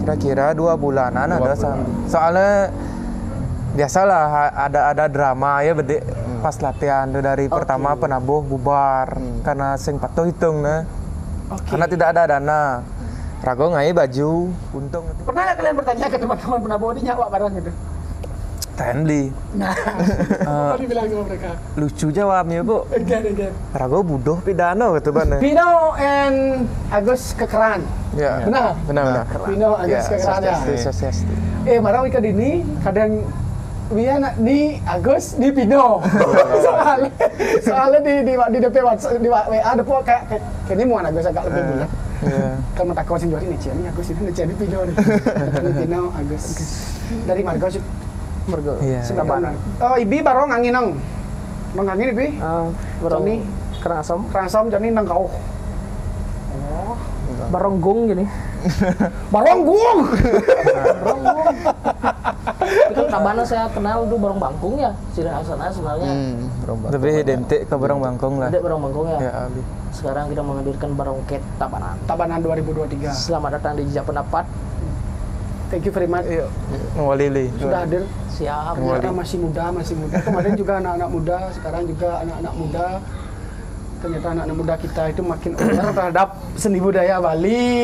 kira-kira 2 bulanan ada soalnya biasalah ada drama ya bedek pas latihan tuh dari pertama penabuh bubar karena sing patuh hitung nah. Karena tidak ada dana. Rago ngai baju untung. Pernah nggak kalian bertanya ke teman-teman penabuh ini nyawa barang gitu? Tenli. Nah, apa dibilang sama mereka? Lucu jawabnya bu. Again. Rago budoh pidano gitu bane. Pino and Agus Kekeran. Ya. Benar. Pino Agus Kekeran ya. Sosiasti. Marah wika dini kadang Wia di Agus di Pino. soalnya di DP WhatsApp di WA ada po kayak ini mau Agus agak lebih bulat. Iya. Kalau mau takut sih ini ini Agus ini jadi Pino nih. Pino Agus. Dari Margo sih. Margo. Iya. Sudah mana? Oh, Ibi barong angin nang. Nang angin Ibi? Barong ni Kerasom jadi nang kau. Oh, Baronggung gini. Baronggung. Itu Tabanan saya kenal tuh Barong Bangkung ya, Sri Hasanah sebenarnya. Lebih identik ke Barong Bangkung lah. Ada Barong Bangkung ya. Ya, Ali. Sekarang kita menghadirkan Barong Ket Tabanan. Tabanan 2023. Selamat datang di Jejak Pendapat. Thank you very much. Mewalili. Sudah hadir. Siap. Ternyata masih muda. Kemarin juga anak-anak muda, sekarang juga anak-anak muda. Ternyata anak-anak muda kita itu makin aware terhadap seni budaya Bali.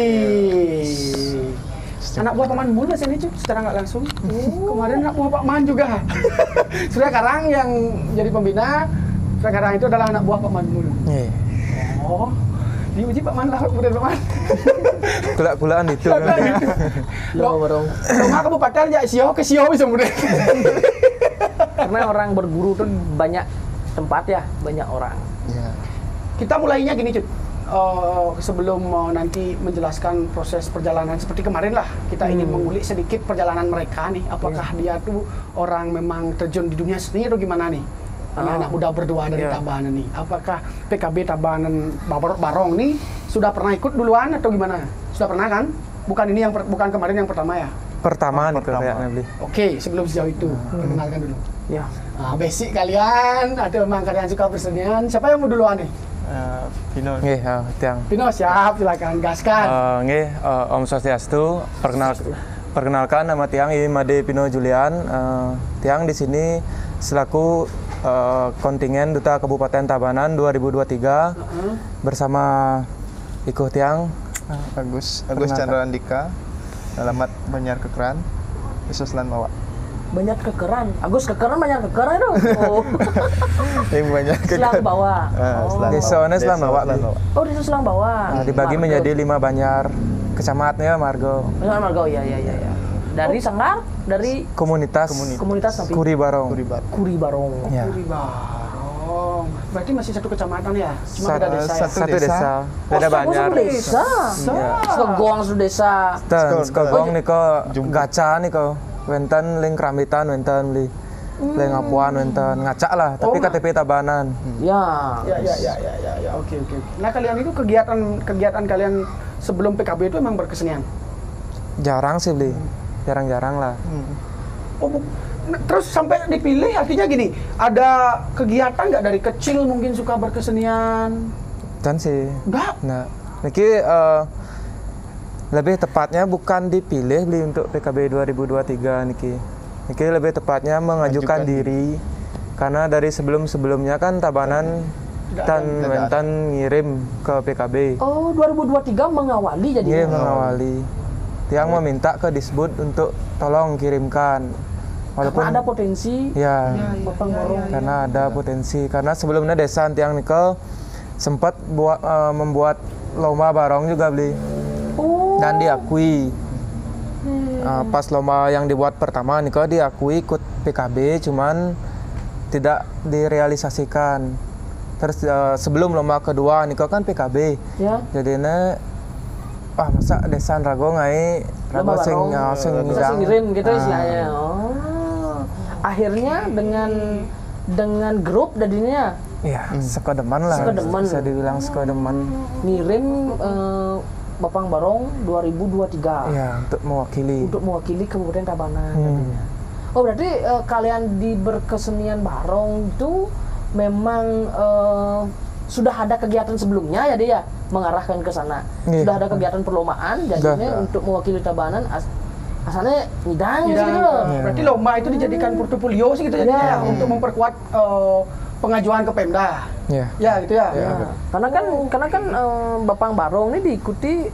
Anak buah Paman Mul sini cuy, secara nggak langsung. Kemarin anak buah Pak Man juga. Surya Karang yang jadi pembina. Surya Karang itu adalah anak buah Pak Man Mul. Oh, diuji Pak Man lah, kemudian Pak Man. Kula-kulaan itu. Lo Barong. Rumah kabupaten ya Sio ke Sio bisa mudah. Karena orang berguru tuh banyak tempat ya, banyak orang. Ya. Kita mulainya gini cuy. Sebelum nanti menjelaskan proses perjalanan seperti kemarin lah, kita ingin mengulik sedikit perjalanan mereka nih. Apakah dia tuh orang memang terjun di dunia seni atau gimana nih? Anak-anak muda berdua dari Tabanan nih. Apakah PKB Tabanan Barong nih sudah pernah ikut duluan atau gimana? Sudah pernah kan? Bukan ini bukan kemarin yang pertama ya? Pertama nih kayaknya beli. Oke, sebelum sejauh itu perkenalkan dulu. Ya. Basic kalian atau memang kalian suka bersenian? Siapa yang mau duluan nih? Pino. Nggih, tiang. Pino siap, silakan gaskan. Nggih, Om Swastiastu. Perkenalkan nama tiang ini Made Pino Julian. Tiang di sini selaku kontingen Duta Kabupaten Tabanan 2023 bersama Iko Tiang Agus Chandra Andika, alamat Banjar Kekeran, Desa Selan Bawah. Banyak kekeran. Agus kekeran banyak kekeran itu. Oh. Yang banyak Selang Bawah. Desanya Selang Bawah. Oh, Desa Selang Bawah. Dibagi menjadi 5 banjar. Kecamatannya Margo. Margo, iya. Dari Sanggar, dari komunitas tapi Kuri Barong. Kuri Barong. Ya. Kuri Barong. Berarti masih satu kecamatan ya? Cuma beda desa ya? Satu desa. Beda banjar. Desa. Skogong satu desa. Skogong niko gaca niko. Wenten ling Krambitan, wenten li ling Apuan, wenten ngacak lah. Tapi KTP Tabanan. Ya. Oke. Nah kalian itu kegiatan kalian sebelum PKB itu emang berkesenian? Jarang sih beli. Jarang-jarang lah. Terus sampai dipilih artinya gini, ada kegiatan nggak dari kecil mungkin suka berkesenian? Dan sih. Enggak. Nah, niki lebih tepatnya bukan dipilih beli untuk PKB 2023 niki. Niki lebih tepatnya mengajukan diri. Karena dari sebelumnya kan Tabanan wenten ngirim ke PKB. Oh, 2023 mengawali jadi. Iya, mengawali. Tiang meminta ke Disbud untuk tolong kirimkan. Walaupun karena ada potensi. Ya. Karena ada potensi. Karena sebelumnya desa Tiang Nikel sempat membuat lomba barong juga beli. Dan diakui. Pas lomba yang dibuat pertama Nikel diakui ikut PKB, cuman tidak direalisasikan. Terus sebelum lomba kedua Nikel kan PKB. Ya. Jadinya masa desa Rago ngai Rago sing ngirim gitu istilahnya. Akhirnya dengan grup jadinya. Iya, sekodeman lah. Bisa dibilang sekodeman. Ngirim Bapang Barong 2023. Iya, untuk mewakili Kabupaten Tabanan. Oh, berarti kalian di berkesenian Barong itu memang sudah ada kegiatan sebelumnya ya dia? mengarahkan ke sana. Iya. Sudah ada kegiatan perlombaan, jadinya untuk mewakili Tabanan asalnya ngidang Tidak. gitu. Berarti lomba itu dijadikan portofolio sih gitu jadinya untuk memperkuat pengajuan ke Pemda. Iya. Ya gitu ya. Ya. Karena kan Bapang Barong ini diikuti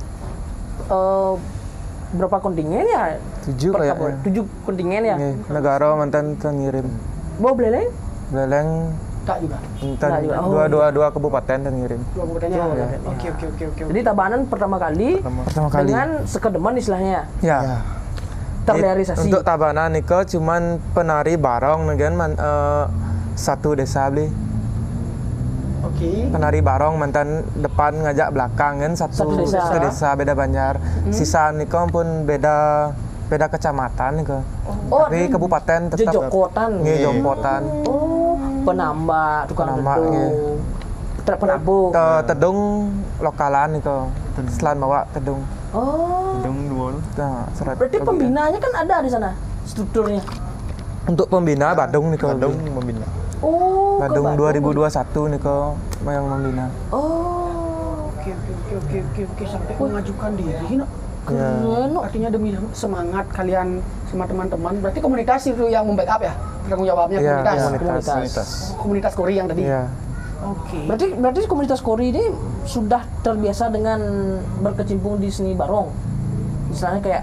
berapa kontingen ya? 7 kayaknya. 7 kontingen ya. Nih, negara mantan ngirim. Bawa beleleng? Beleng Tak juga. mantan Nah, juga. dua kabupaten ngirim. Dua kabupatennya. Oke. Jadi Tabanan pertama kali Pertama kali. dengan sekedeman istilahnya Ya. terrealisasi. Untuk Tabanan niko cuman penari barong dengan satu desa beli. Oke. Penari barong mantan depan ngajak belakang kan Satu desa. satu desa beda banjar. Sisa niko pun beda kecamatan niko. Oh, Tapi kabupaten tetap Jejokotan. nggih jompotan. Oh, penambak, tukang Penambak, gedung. Penabuh. Tedung lokalan niko. Selan bawa tedung. Oh. Dong duol. Nah, serat. Berarti pembinanya kan ada di sana strukturnya. Untuk pembina Badung niko. Kadang membina. Oh, ke Badung 2021 niko yang membina. Oh, Oke. Sampai mengajukan diri, no. keren. No. Artinya demi semangat kalian sama teman-teman. Berarti komunitas itu yang membackup ya? Tanggung jawabnya Iya, komunitas. komunitas. Komunitas Kori yang tadi. Iya. Oke. Berarti komunitas Kori ini sudah terbiasa dengan berkecimpung di seni barong. Misalnya kayak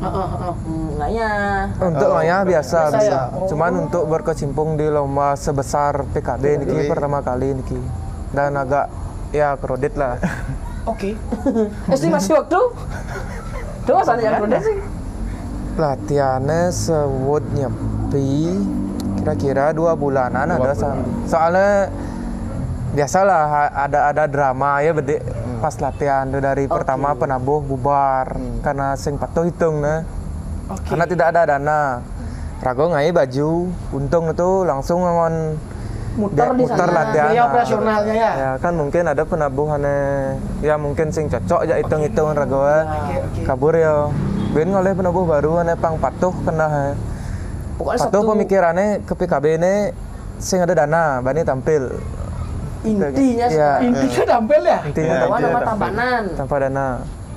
ngayah. Untuk Maya biasa, biasa ya? Cuman untuk berkecimpung di lomba sebesar PKB niki pertama kali niki. Dan agak ya kredit lah. Oke. Estimasi waktu? Coba sana yang kredit sih. Latihannya sewot nyepi kira-kira 2 bulanan ada soalnya biasalah ada drama ya bede pas latihan tuh dari pertama penabuh bubar karena sing patuh hitung nah. Karena tidak ada dana. Rago ngai baju, untung itu langsung ngon Muter di muter sana. latihan. Biaya operasionalnya ya. Ya kan mungkin ada penabuhannya ya mungkin sing cocok aja hitung-hitung rago Oke. kabur ya. Ben oleh penabuh baru ane pang patuh kena. Pokoknya Patuh pemikirannya ke PKB ini sing ada dana, bani tampil. intinya Ya. Intinya tampil ya. Intinya Ya, Tawa tampil nama Tabanan. tanpa dana.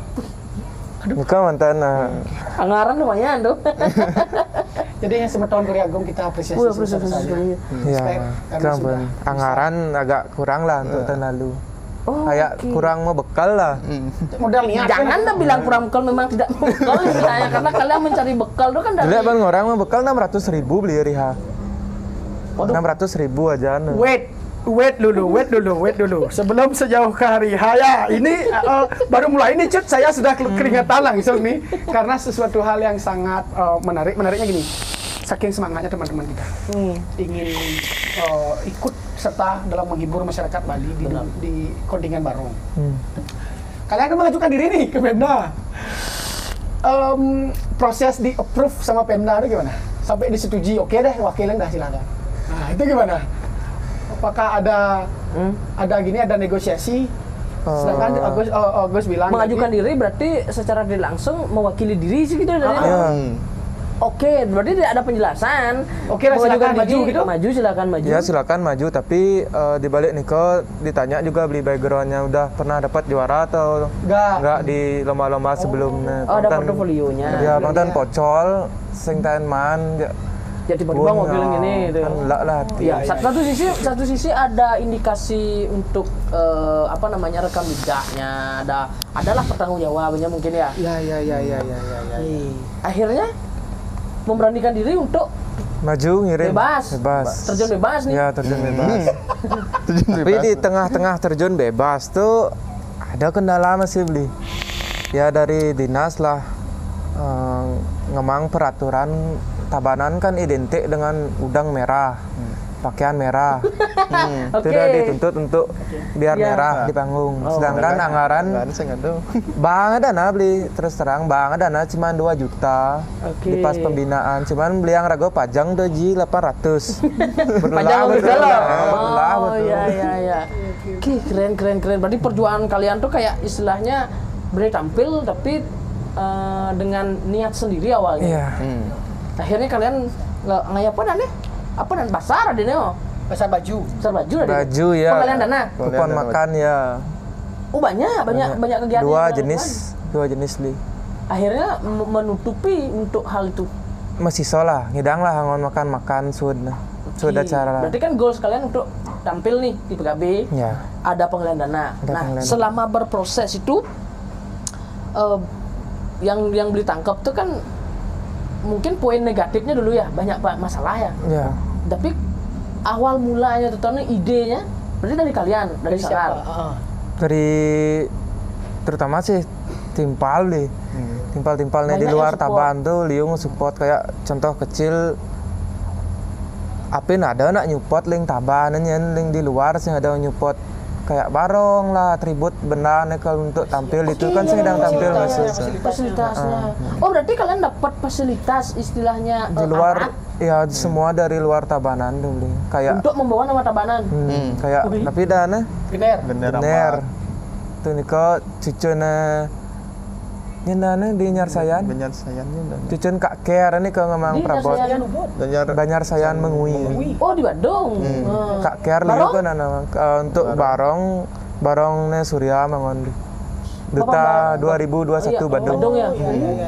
Muka mantan Anggaran lumayan tuh. Jadi yang semeton Kori Agung kita apresiasi. Wah, sebesar-besarnya. apresiasi. ya Respect, karena kan sudah anggaran agak kurang lah untuk tahun lalu. Oh, Kayak oke. kurang mau bekal lah. modal niat. Jangan dah bilang kurang bekal, memang tidak bekal istilahnya, karena kalian mencari bekal itu kan dari Dilihat bang orang mau bekal 600.000 beli riha. Waduh. 600.000 aja. Wait dulu. Sebelum sejauh ke hari Haya, ini baru mulai ini Cut, saya sudah keringetan langsung nih karena sesuatu hal yang sangat menarik. Menariknya gini, saking semangatnya teman-teman kita ingin ikut serta dalam menghibur masyarakat Bali di kontingen Barong. Kalian akan mengajukan diri nih ke Pemda. Proses di approve sama Pemda itu gimana? Sampai disetujui, oke deh wakilin dah silakan. Nah itu gimana? Apakah ada negosiasi? Sedangkan Agus bilang mengajukan diri berarti secara tidak langsung mewakili diri sih gitu dari. Ya. Oke, berarti tidak ada penjelasan. Oke, silakan maju gitu? Maju, silakan maju. Ya silakan maju, tapi di balik Niko ditanya juga beli backgroundnya udah pernah dapat juara atau enggak di lomba-lomba sebelumnya. Oh, ada portofolionya. Ya, mantan pocol, sing tahan man. Ya tiba-tiba mobil gini gitu. Kan enggak lah. Ya, satu sisi ada indikasi untuk rekam jejaknya, adalah pertanggungjawabannya mungkin ya. Ya. Akhirnya memberanikan diri untuk Maju ngirim. Bebas. Terjun bebas nih. Ya, terjun bebas. Tapi di tengah-tengah terjun bebas tuh ada kendala masih beli. Ya dari dinas lah ngemang peraturan Tabanan kan identik dengan udang merah, pakaian merah. Itu udah dituntut untuk biar merah di panggung. Sedangkan anggaran bang ada na beli terus terang bang ada na cuma 2 juta di pas pembinaan. Cuman beli yang rago pajang tuh ji 800. Panjang betul. Berbelah Oh betul. iya. Oke, keren. Berarti perjuangan kalian tuh kayak istilahnya boleh tampil tapi dengan niat sendiri awalnya. Iya. Akhirnya kalian ngayap apa nih? Apa dan pasar ada nih? Pasar baju. Pasar baju ada. Baju ya. Pengalian dana. Kupon makan ya. Oh banyak kegiatan. Dua jenis li. Akhirnya menutupi untuk hal itu. Mahasiswa lah, ngidang lah ngon makan sudah acara lah. Berarti kan goals kalian untuk tampil nih di PKB. Ya. Ada penggalangan dana. Penggalangan dana. Selama berproses itu yang beli tangkap tuh kan mungkin poin negatifnya dulu ya, banyak masalah ya. Ya. Tapi awal mulanya terutama idenya berarti dari kalian, dari Salar. Dari terutama sih timpal deh. Timpal-timpalnya di Banyak luar yang support. Taban tuh Liung support kayak contoh kecil Apin ada nak nyupport ling Taban ling di luar sih ada nyupport kayak barong lah atribut benda kalau untuk tampil itu kan sedang tampil masih Fasilitasnya. Oh berarti kalian dapat fasilitas istilahnya di luar alat ya semua dari luar Tabanan tuh Li. Kayak untuk membawa nama Tabanan. kayak tapi dana bener tuh niko cucuna nyendana di Nyarsayan Banyak sayangnya dan cucun Kak Ker ini ke ngemang Di Prabot Nyarsayan. Banyar Sayan Mengui Oh di Bandung. Kak Ker liu kan nama untuk barongnya Surya mangon Duta 2021 Bandung. Bandung ya.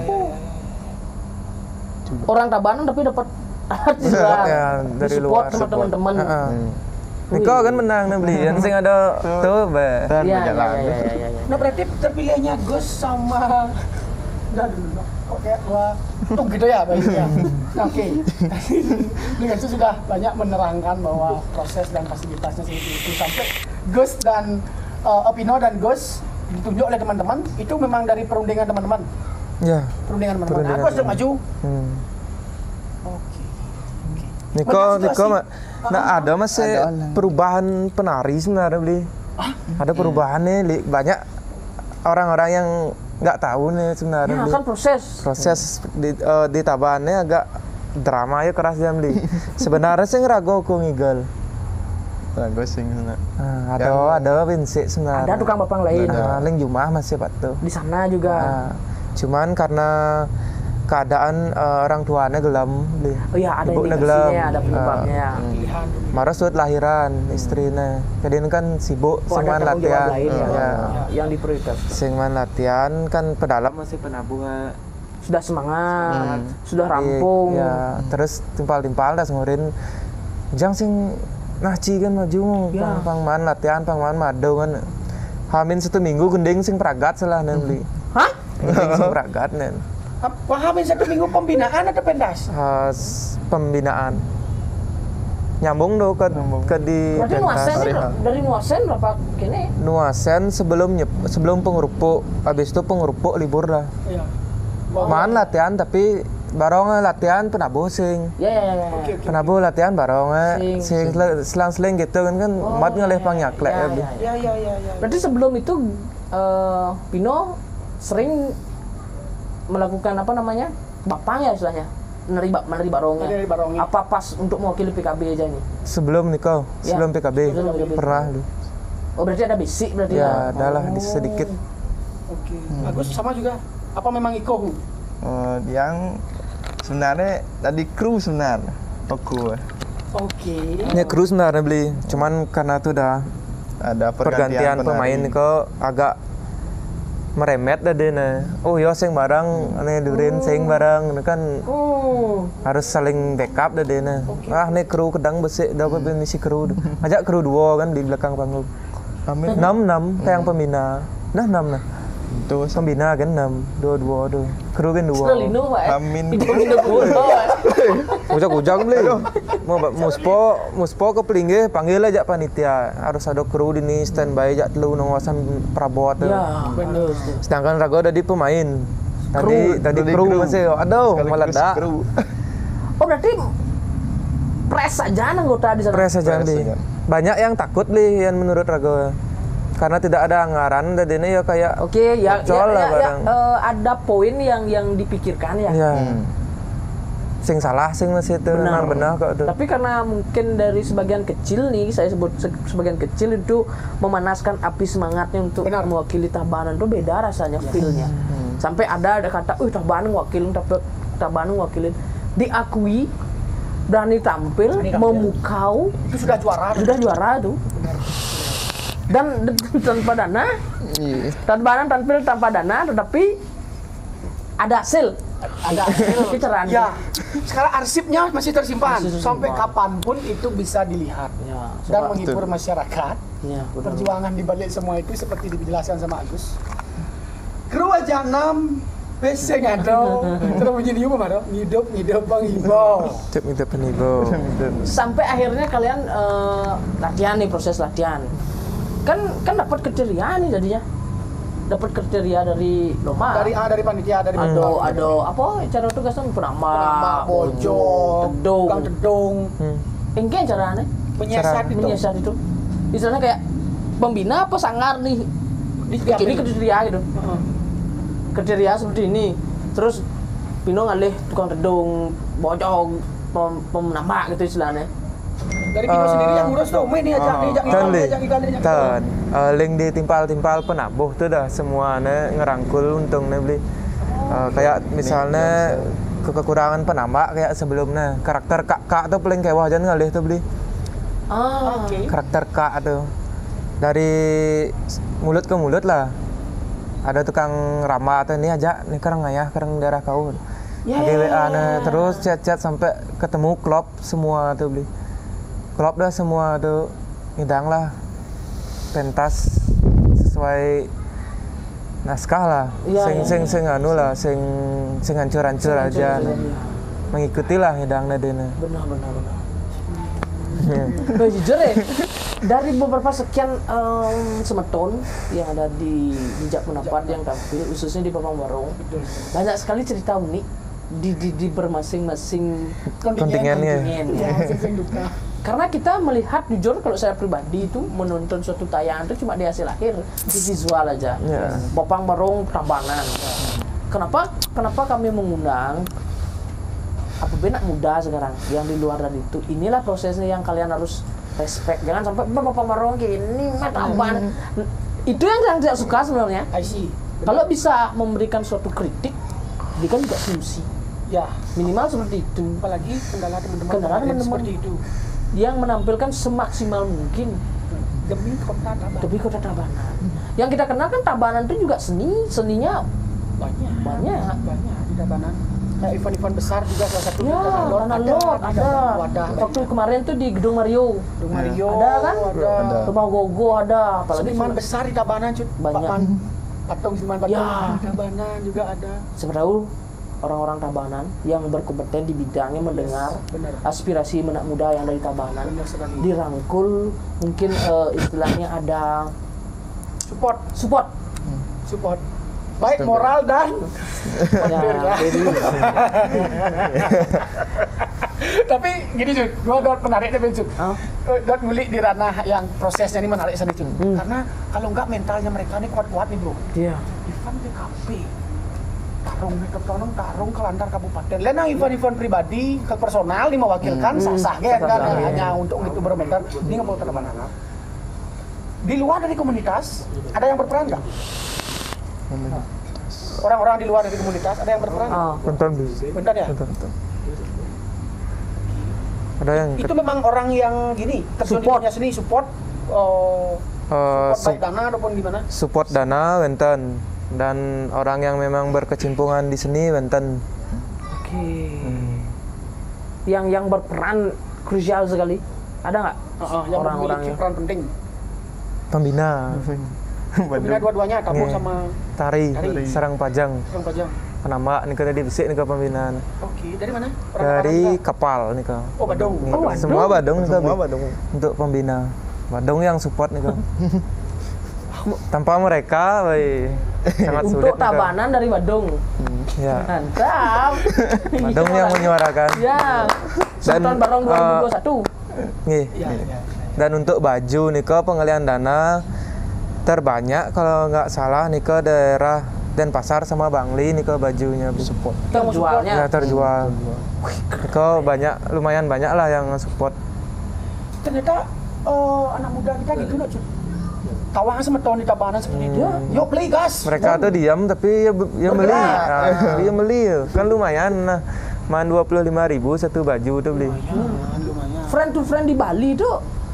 Orang Tabanan tapi dapat alat di luar. Ya, dari Disupport luar. sama teman-teman. Niko kan menang nih beli, yang sing ada tuh be. dan Iya, berjalan. iya. Nah berarti terpilihnya Gus sama kok kayak gua tuh gitu ya baiknya. Oke. Dengan itu sudah banyak menerangkan bahwa proses dan fasilitasnya seperti itu sampai Gus dan Opino dan Gus ditunjuk oleh teman-teman itu memang dari perundingan teman-teman. Ya. Perundingan teman-teman. Perundingan Aku sudah maju. Oke. Niko nah ada masih perubahan penari sebenarnya beli. Ada perubahan nih banyak orang-orang yang nggak tahu nih sebenarnya. Ya Bli. kan Proses di Tabannya agak drama ya keras jam beli. Sebenarnya sih ngerago aku ngigel. Gue sing sana. Ada Winsi sebenarnya. ada tukang bapang lain Ling Jumah masih Pak tuh. di sana juga. Cuman karena keadaan orang tuanya gelam beli. Oh iya ada Ibunya indikasinya, ada penyebabnya. Pilihan. Sudah lahiran istrinya. Jadi ini kan sibuk Oh, sing ada man tanggung jawab latihan. lain ya, Ya. yang diprioritaskan. Sing man latihan kan pedalam masih penabuh. Sudah semangat, sudah rampung. Ya, terus timpal-timpal dah ngurin. Jang sing naci kan maju Ya. pangman latihan pangman madu kan. Hamin 1 minggu gending sing pragat salah nen beli. Hah? Gending sing pragat nen. Pahamin 1 minggu pembinaan atau pentas? Pembinaan. Nyambung do ke di Berarti pentas. nuasen dari nuasen berapa kini? Nuasen sebelum pengerupuk, habis itu pengerupuk libur dah. Iya. Man latihan tapi barong latihan penabuh sing. Ya. Oke. Penabuh latihan barong Sing. selang-seling gitu kan mat ngelih pangyaklek ya. Bli. Ya. Berarti sebelum itu Pino sering melakukan apa namanya? Bapang ya istilahnya. Menerima barongnya. Menerima barongnya. Apa pas untuk mewakili PKB aja nih? Sebelum Niko, Ya, sebelum PKB sebelum PKB. pernah Bli. Oh berarti ada basic berarti Ya, ya? adalah sedikit. Oke. Agus sama juga. Apa memang Iko? Yang sebenarnya tadi kru sebenarnya. Aku Oke. Ini kru sebenarnya beli, cuman karena tuh dah ada pergantian pemain Niko agak meremet dah deh nah. Oh yo sing barang ane durin sing barang ini kan harus saling backup dah deh nah. Nih kru kedang besik dah apa misi kru. Ajak kru 2 kan di belakang panggung. Amin. 6 kayak yang pembina. Nah 6 nah. Itu Pembina kan 6, 2 tuh. Kru kan 2. Lino Pak. Amin. Itu Lino Puno. Ujak-ujak beli. Muspo ke Pelingge panggil aja panitia. Harus ada kru di nih standby aja telu nongosan Prabot. Ya, benar. Sedangkan Rago ada di pemain. Tadi kru masih aduh meledak. Oh berarti pres aja anggota di sana. Pres aja Pres beli. aja. Banyak yang takut beli yang menurut Rago. Karena tidak ada anggaran dan ini ya kayak Oke, Ocol lah barang. ada poin yang dipikirkan ya. ya. Sing salah sing masih itu benar kok tuh. Tapi karena mungkin dari sebagian kecil nih, saya sebut sebagian kecil itu memanaskan api semangatnya untuk mewakili Tabanan itu beda rasanya feel-nya. Sampai ada kata, Tabanan wakilin, diakui, berani tampil, memukau, Itu sudah juara. sudah juara tuh. Dan tanpa dana, Iya. tampil tanpa dana, tetapi ada hasil. Ada hasil. Pencitraan. Ya, sekarang arsipnya masih tersimpan. Masih tersimpan. Sampai kapanpun itu bisa dilihat Ya, dan coba. menghibur masyarakat. Ya, benar. Perjuangan di balik semua itu seperti dijelaskan sama Agus. Kru aja 6 peseng ada, terus menjadi apa mana? Hidup bang Ibo. Cep minta penibo. Sampai akhirnya kalian latihan nih, proses latihan. Kan dapat kriteria nih jadinya. Dapat kriteria dari lomba. Dari panitia, dari ada apa cara tugasan penambah, bojo, tedung. tukang tedung, Engke caranya menyiasat itu. Istilahnya kayak pembina apa sangar nih. Ini kriteria gitu. Kriteria seperti ini. Terus Pino ngalih tukang tedung, bojong, penambah gitu istilahnya. Dari Pino sendiri yang ngurus tuh, ini aja, Tan, link ditimpal-timpal penabuh tuh dah semuanya ngerangkul untungnya beli. Kayak misalnya kekurangan penambah kayak sebelumnya karakter kak tuh paling kayak wajan ngalih tuh beli. Oke. Karakter kak tuh dari mulut ke mulut lah. Ada tukang ramah atau ini aja nih kerang ayah kerang daerah kau. WA terus chat sampai ketemu klop semua tuh beli. Klop dah semua tuh ngidang lah pentas sesuai naskah lah. Sing anu lah sing hancur-hancur aja. Mengikuti lah ngidangnya dene. Benar. Nah, jujur ya, dari beberapa sekian semeton yang ada di Bijak Pendapat yang tampil, khususnya di Papang Barong, banyak sekali cerita unik di bermasing-masing Kontingennya. Karena kita melihat, jujur kalau saya pribadi itu menonton suatu tayangan itu cuma di hasil akhir, di visual aja. Papang Barong Tabanan. Kenapa kami mengundang anak muda sekarang yang di luar dari itu? Inilah prosesnya yang kalian harus respect. Jangan sampai Papang Barong gini Tabanan. Itu yang saya tidak suka sebenarnya. I see. Kalau bisa memberikan suatu kritik, berikan juga solusi. Ya, Minimal seperti itu. apalagi kendala teman-teman Kendala kemarin teman-teman. seperti itu. Yang menampilkan semaksimal mungkin Demi kota Tabanan. demi kota Tabanan. Yang kita kenal kan Tabanan itu juga seninya banyak. di Tabanan. Kayak event-event besar juga salah satunya. Ya, Tanah Lot ada. Wadah. Waktu kemarin tuh di Gedung Mario. Gedung Mario. Ada kan? Ada. Rumah Gogo ada. Apalagi Seniman besar di Tabanan, Cut. Banyak. Patung seniman patung Ya. di Tabanan juga ada. siapa tahu orang-orang Tabanan yang berkompeten di bidangnya mendengar benar. aspirasi anak muda yang dari Tabanan Benar sekali. dirangkul, mungkin istilahnya ada support. Baik moral dan Ya, jadi tapi gini Cut, gua menarik nih Cut. ah, Dot ngulik di ranah yang prosesnya ini menarik sekali Cut. Karena kalau enggak mentalnya mereka ini kuat-kuat nih bro. iya. Event DKP, tarung kelantar kabupaten. Lain event-event pribadi, ke personal nih mewakilkan sah-sah kan, Sah-sah, hanya untuk itu berkomentar. Ini nggak mau Tabanan. Di luar dari komunitas, ada yang berperan nggak? Orang-orang di luar dari komunitas ada yang berperan? Ah, Nonton beli. Bentar ya. Nonton. Ada yang Itu memang orang yang gini, terjun di Support. dunia seni, support baik dana ataupun gimana? support dana wenten dan orang yang memang berkecimpungan di seni wenten. oke. Yang berperan krusial sekali. Ada nggak? Yang Orang-orang memiliki yang- peran penting. Pembina, Pembina dua-duanya, tabu Iya. sama tari, Tari. sarang pajang, Orang Pajang. penambah nih tadi bisik nih ke pembinaan Oke, dari mana? dari kapal nih ke. Oh, Badung. Semua Badung nih Semua Bi. Badung. Untuk pembina. Badung yang support nih ke. Tanpa mereka, sangat sulit. Untuk nih, Kak. Tabanan dari Badung. Ya. Mantap. Badung yang menyuarakan. Ya. Sultan Barong 2021. Nih. Ya. Dan untuk baju nih ke pengalian dana terbanyak kalau nggak salah nih ke daerah Denpasar sama Bangli nih ke bajunya support. Jualnya. Ya terjual. Kau lumayan banyak lah yang support. Ternyata anak muda kita gitu loh, Cut. Kawangan sama tahun di Tabanan seperti itu. Yuk beli gas. Mereka tuh diam tapi ya beli. Bergerak. Nah, dia beli kan lumayan nah. Man 25.000 satu baju tuh beli. Lumayan. Friend to friend di Bali tuh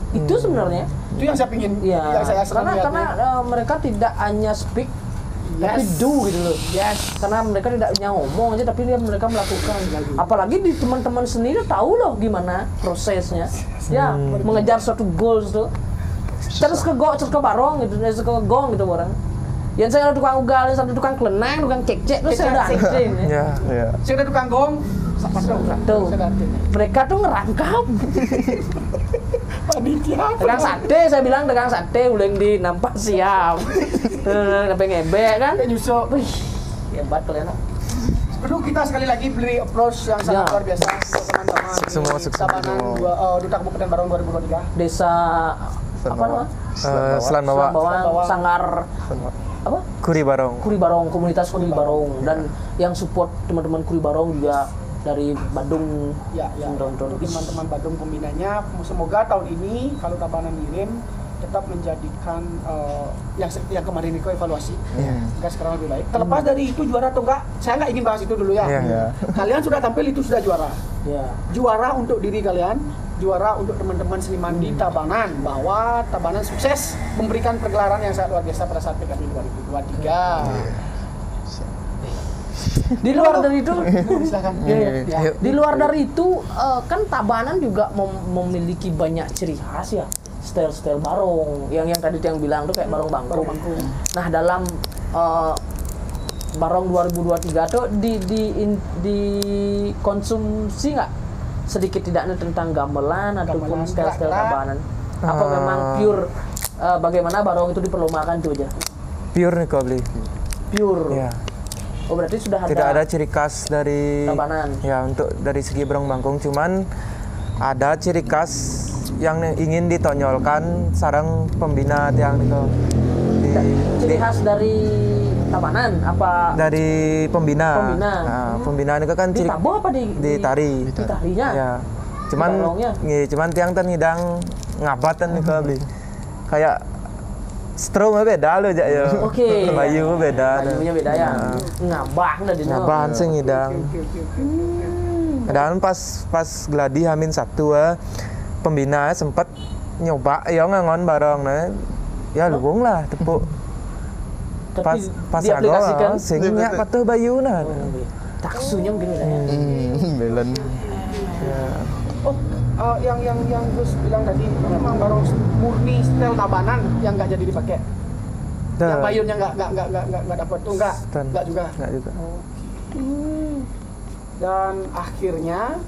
Itu sebenarnya. Itu yang saya pingin, Ya, yang saya senang karena lihatnya. mereka tidak hanya speak tapi Yes. do gitu loh. Yes. Karena mereka tidak hanya ngomong aja tapi mereka melakukan. Apalagi di teman-teman sendiri tahu loh gimana prosesnya. Ya, mengejar suatu goals tuh. Terus ke barong gitu, terus ke gong gitu orang. Yang saya ada tukang ugal, yang satu tukang kelenang, tukang cek-cek, terus saya ada anjing. Ya. Iya. Saya udah tukang gong, sama dong. Tuh. Saya ada anjing. Mereka tuh ngerangkap. Panitia. Dagang sate, saya bilang dagang sate, udah di nampak siap. Sampai ngebek kan. Kayak nyusuk. Wih, hebat kalian. Aduh, kita sekali lagi beri approach yang sangat Ya. luar biasa untuk teman-teman Sukses semua, di sukses Tabanan Duta Kabupaten Barong 2023. Desa apa namanya? Selan Bawa Bawang Sanggar apa? Kuri Barong. Kuri Barong, komunitas Kuri Barong, dan yang support teman-teman Kuri Barong juga dari Bandung. Ya, untuk teman-teman Badung pembinanya, semoga tahun ini kalau Tabanan ngirim tetap menjadikan yang kemarin itu evaluasi, agar sekarang lebih baik. Terlepas dari itu juara atau enggak, saya nggak ingin bahas itu dulu ya. Iya. Kalian sudah tampil itu sudah juara. Ya. Juara untuk diri kalian, juara untuk teman-teman seniman di Tabanan, bahwa Tabanan sukses memberikan pergelaran yang sangat luar biasa pada saat PKB 2023. Di luar dari itu, Silakan. ya. Di luar dari itu kan Tabanan juga memiliki banyak ciri khas ya, style-style barong. Yang tadi yang bilang tuh kayak barong bangkung. Nah dalam barong 2023 tuh di konsumsi nggak sedikit tidaknya tentang gamelan ataupun style-style gerak. Tabanan? Apa memang pure bagaimana barong itu diperlombaan tuh aja? Pure nih kau beli. Pure. Ya. Oh berarti sudah ada. Tidak ada ciri khas dari Tabanan. ya untuk dari segi barong bangkung, cuman ada ciri khas yang ingin ditonjolkan sarang pembina yang itu Ciri khas dari Tabanan apa? dari pembina. Pembina. Nah, pembina itu kan ciri Ditabuh apa di tari. Di tarinya? Ya. Cuman barongnya? cuman tiang tan ngidang ngabatan nih kau beli. Kayak strum beda loh jak ya. Oke. Bayu beda. Bayunya beda ya. Nah. Ngabah dah dino. Ngabahan sih ngidang. Dan pas gladi Hamin 1 pembina sempat nyoba ya ngangon bareng nah. Ya lubung lah tepuk. Pas diaplikasikan singnya patuh bayuna. taksunya mungkin ya. Belen. Yang Gus bilang tadi memang barong murni style Tabanan yang nggak jadi dipakai. Yang bayunnya nggak dapat tuh nggak juga. Enggak juga. Dan akhirnya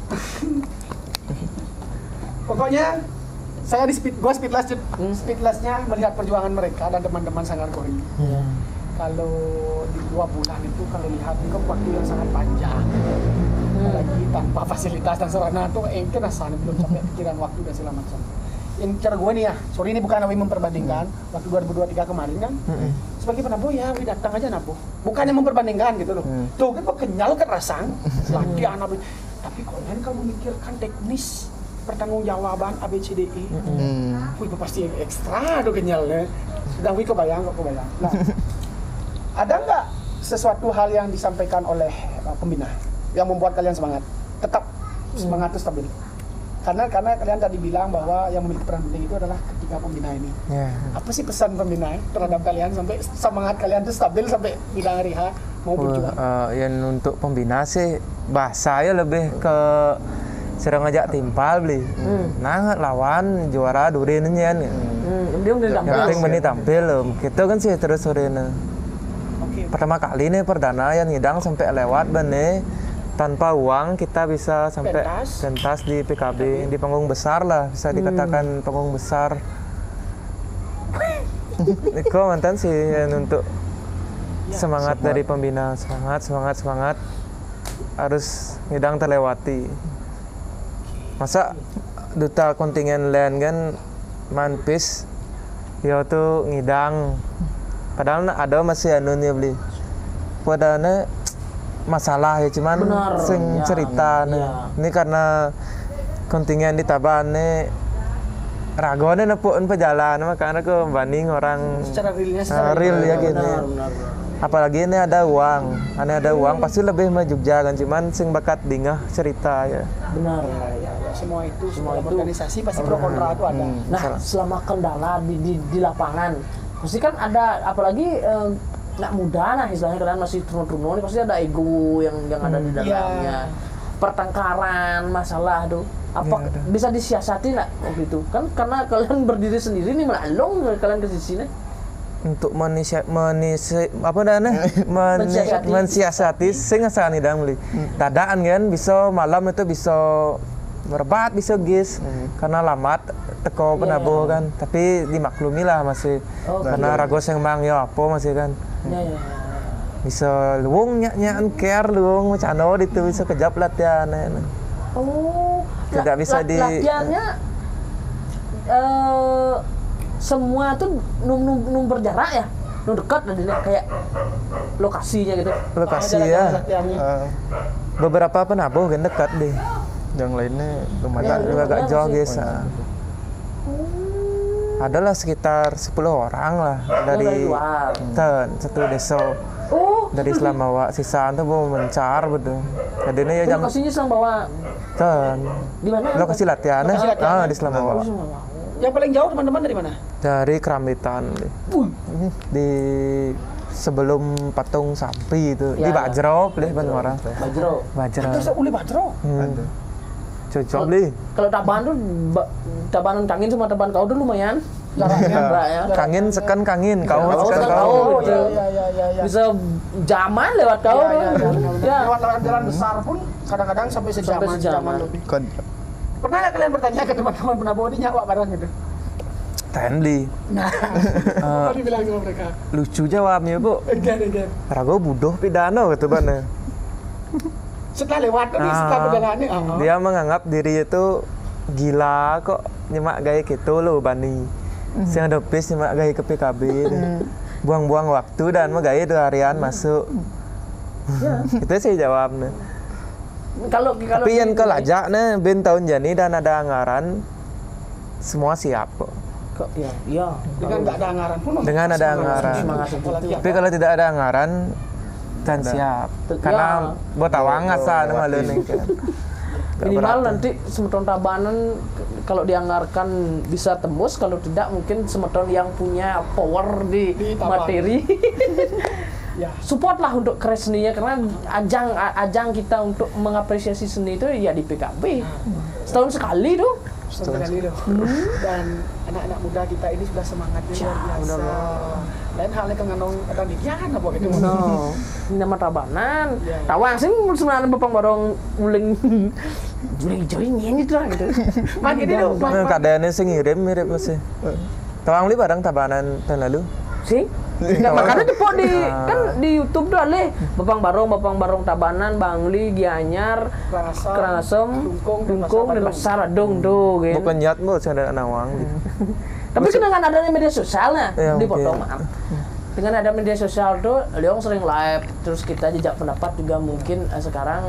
pokoknya saya di speedlessnya melihat perjuangan mereka dan teman-teman Sanggar Kori. Kalau di 2 bulan itu kalau lihat itu waktu yang sangat panjang, lagi tanpa fasilitas dan sarana tuh kan asal belum sampai pikiran waktu dan segala macam. Yang cara gue nih ya, sorry ini bukan Awi memperbandingkan waktu 2023 kemarin kan, sebagai penabuh ya Awi datang aja nabuh, bukannya memperbandingkan gitu loh. Tuh kan kok kenyal kan rasang, lagi anak, tapi kalian kalau memikirkan teknis pertanggungjawaban ABCDE, wih pasti ekstra tuh kenyalnya. Sedang wih kebayang. Nah, ada nggak sesuatu hal yang disampaikan oleh pembina yang membuat kalian semangat? Tetap semangat itu stabil. Karena kalian tadi bilang bahwa yang memiliki peran penting itu adalah ketiga pembina ini. Apa sih pesan pembina terhadap kalian sampai semangat kalian itu stabil sampai bilang hari H mau berjuang? Yang untuk pembina sih bahasa ya lebih ke sering ngajak timpal beli. Nah lawan juara durin nya nih. Dia udah Yang penting meni tampil loh. Kita kan sih terus durin. Oke. Pertama kali nih perdana yang ngidang sampai lewat bane tanpa uang kita bisa sampai pentas di PKB di panggung besar lah, bisa dikatakan panggung besar. Niko mantan sih untuk semangat dari pembina, semangat harus ngidang terlewati. Masa duta kontingen lain kan manpis ya tuh ngidang padahal ada masih anu nih beli padahal masalah ya cuman sing cerita ini karena kontingen di Taban nih ragone nepuin pejalan makanya ke banding orang Secara realnya real ya gini Benar. apalagi ini ada uang pasti lebih mah Jogja kan, cuman sing bakat dingah cerita ya. Benar. Ya, semua itu organisasi pasti pro kontra itu ada. Nah, selama kendala di lapangan, pasti kan ada, apalagi anak muda nah istilahnya kalian masih turun-turun, pasti ada ego yang ada di dalamnya. Pertengkaran, masalah tuh. Apa bisa disiasati nggak waktu itu? Kan karena kalian berdiri sendiri nih melalung kalian ke sini. Untuk mensiasati sing asani dang beli. Dadaan kan bisa malam itu bisa merebat bisa gis karena lamat teko penabuh kan, tapi dimaklumi lah masih karena ragos yang mang ya apa masih kan. Bisa luung nyak care luung macano itu bisa kejap latihan. Tidak bisa latihannya semua tuh num berjarak ya, num dekat dan kayak lokasinya gitu. Lokasi ya. Beberapa penabuh kan dekat deh. Yang lainnya lumayan agak jauh guys. Adalah sekitar 10 orang lah dari satu desa. Dari Selamawa, sisaan tuh mau mencar betul. Jadi ini ya jam. Lokasinya Selamawa. Di mana? Lokasi latihannya. Di Selamawa. Yang paling jauh teman-teman dari mana? Dari Kerambitan. Di sebelum patung sapi itu. Di Bajro, beli banyak orang. Bajro. Terus uli Bajro. Cocok beli. Kalau Tabanan tuh Tabanan Kangin sama Tabanan Kau tuh lumayan. Ya. Kangin sekan kangin, kau sekan kau. Bisa jaman lewat kau. Lewat jalan besar pun kadang-kadang sampai sejaman lebih. Pernah nggak kalian bertanya ke teman-teman penabuh ini nyawa barang gitu? Tendi. Nah, apa dibilang sama mereka? Lucu jawabnya bu. Enggak. Rago budoh pidana gitu bana. Setelah lewat setelah perjalanannya. Dia menganggap diri itu gila kok nyemak gaya gitu loh bani. Saya ada pis nyemak gaya ke PKB. Buang-buang waktu dan mah gaya 2 harian masuk. Itu saya jawabnya. Kalau tapi yang kelajak nih ben tahun jani dan ada anggaran semua siap kok. Iya. Dengan nggak ada anggaran pun. Dengan ada anggaran. Tapi kalau tidak ada anggaran dan siap. Karena buat awangat sana malu nih kan. Minimal nanti semeton Tabanan kalau dianggarkan bisa tembus, kalau tidak mungkin semeton yang punya power di materi. Ya. Support lah untuk kres seninya, karena ajang kita untuk mengapresiasi seni itu ya di PKB. Setahun sekali tuh. Dan anak-anak muda kita ini sudah semangatnya luar biasa. Lain halnya kenganong ada didian apa gitu. Ini nama Tabanan. Tawang sih sebenarnya Bapang Barong uling join ini tuh gitu. Mati dulu. Keadaannya sih mirip masih. Tawang li bareng Tabanan tahun lalu. Sih? Enggak, makanya dipok kan di YouTube tuh ada Bapang Barong Tabanan, Bangli, Gianyar, Karangasem, Dungkung, dan Pasar Adung tuh gitu. Bukan niat mau saya ada nawang gitu. Tapi dengan adanya media sosialnya dipotong maaf. Dengan ada media sosial tuh, Leong sering live, terus kita jejak pendapat juga mungkin sekarang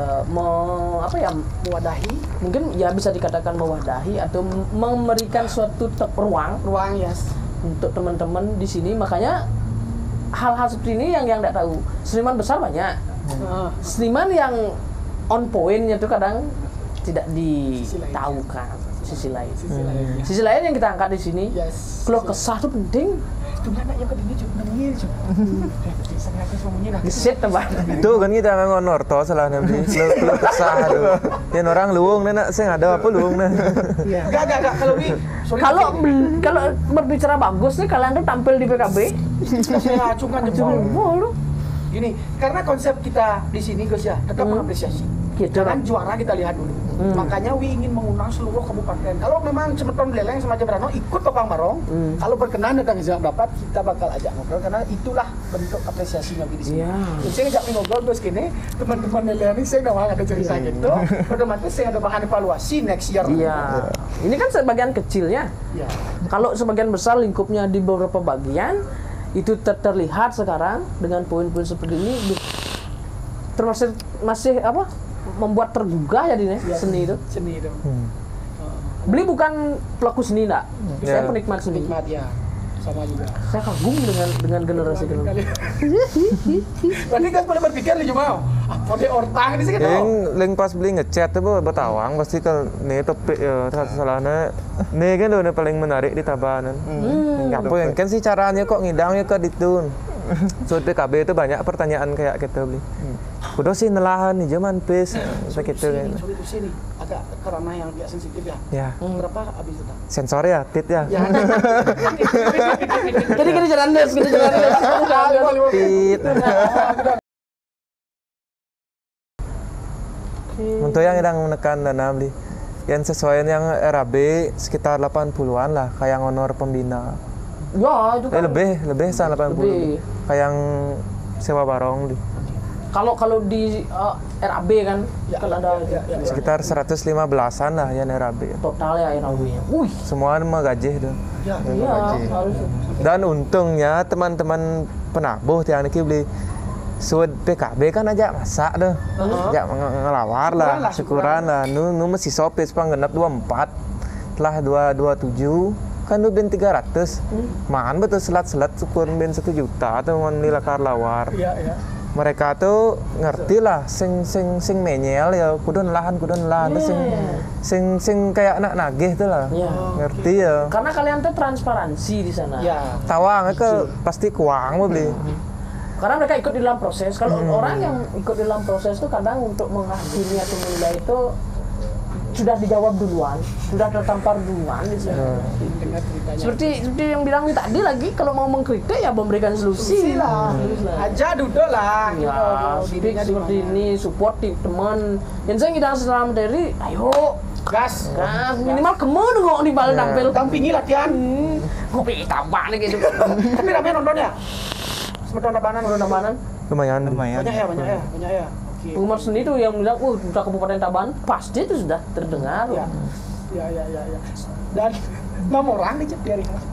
mewadahi, mungkin ya bisa dikatakan mewadahi atau memberikan suatu ruang untuk teman-teman di sini. Makanya hal-hal seperti ini yang tidak tahu. Seniman besar banyak, seniman yang on point-nya tuh kadang tidak ditahukan sisi lain. Sisi lain yang kita angkat di sini. Kalau kesah tuh penting. Gesit teman. Itu kan kita memang norto salah nanti. Lu kesah tuh. Yang orang luung nena saya ada apa luung nah. Enggak Kalau berbicara bagus nih kalian tuh tampil di PKB. Saya acungkan jempol. Gini, karena konsep kita di sini Gus ya, tetap mengapresiasi. Jangan juara kita lihat dulu. Makanya Wi ingin mengundang seluruh kabupaten. Kalau memang Cemeton Beleleng sama Jebrano ikut Bapang Barong, kalau berkenan datang ke dapat, kita bakal ajak ngobrol karena itulah bentuk apresiasinya di sini. Jadi saya ajak ngobrol terus gini, teman-teman Beleleng ini saya nggak ada cerita gitu. Otomatis saya ada bahan evaluasi next year. Iya. Ini kan sebagian kecilnya. Kalau sebagian besar lingkupnya di beberapa bagian itu terlihat sekarang dengan poin-poin seperti ini termasuk masih membuat tergugah ya Dine, seni itu. Beli bukan pelaku seni enggak? Saya penikmat seni. sama juga. Saya kagum dengan generasi Kali. Berarti kan boleh berpikir nih cuma apa dia ortang di sini Yang tuh. link pas beli ngechat tuh betawang pasti ke nih topik ya salahnya nih kan udah paling menarik di Tabanan. Apa yang kan sih caranya kok ngidangnya ke ditun. So PKB itu banyak pertanyaan kayak gitu beli. Udah sih nelahan nih zaman pes begitu kan. Sini agak kerana yang agak sensitif ya. Ya, Berapa habis itu? sensor ya, tit ya. Ya. Jadi gini jalan des, gini jalan des. Tit. Untuk yang menekan dana beli. Yang sesuai yang RAB sekitar 80-an lah, kayak honor pembina. Ya, itu kan. Lebih 80. Lebih. Kayak yang sewa barong di. Kalau di RAB kan, kan ada Sekitar 115-an lah yang RAB. total ya RAB-nya. Wih, Semua mah gaji tuh. Ya. iya harus. Dan untungnya teman-teman penabuh yang ini beli sud PKB kan aja masak tuh. Ya ngelawar lah, syukuran lah. Nu masih sopis panggenap 24. Telah 227 kan nu ben 300. Man betul selat-selat syukur ben 1 juta tuh mon lakar lawar. Iya. Mereka tuh ngerti lah sing menyel ya kudu lahan tuh sing kayak anak nagih tuh lah. Iya. Ngerti ya. Karena kalian tuh transparansi di sana. Ya. Tawang ke pasti kuang mau beli. Karena mereka ikut di dalam proses. Kalau orang yang ikut di dalam proses itu kadang untuk menghakimi atau menilai itu sudah dijawab duluan, sudah tertampar duluan di sana. Dengar ceritanya. Seperti yang bilang tadi lagi, kalau mau mengkritik ya memberikan solusi lah. Aja duduk lah. Ya, speak seperti ini, support di teman. Yang saya kita selama dari, ayo, Gas. minimal kemana kok di balik tampil. Dampingi latihan. Ngopi tambah nih gitu. Tapi ramai nontonnya. Sementara Tabanan. Lumayan. Banyak ya. Oke. Penggemar seni tuh yang bilang, udah Kabupaten Tabanan, pasti itu sudah terdengar. Ya. Dan 6 orang nih Cep, di hari ini.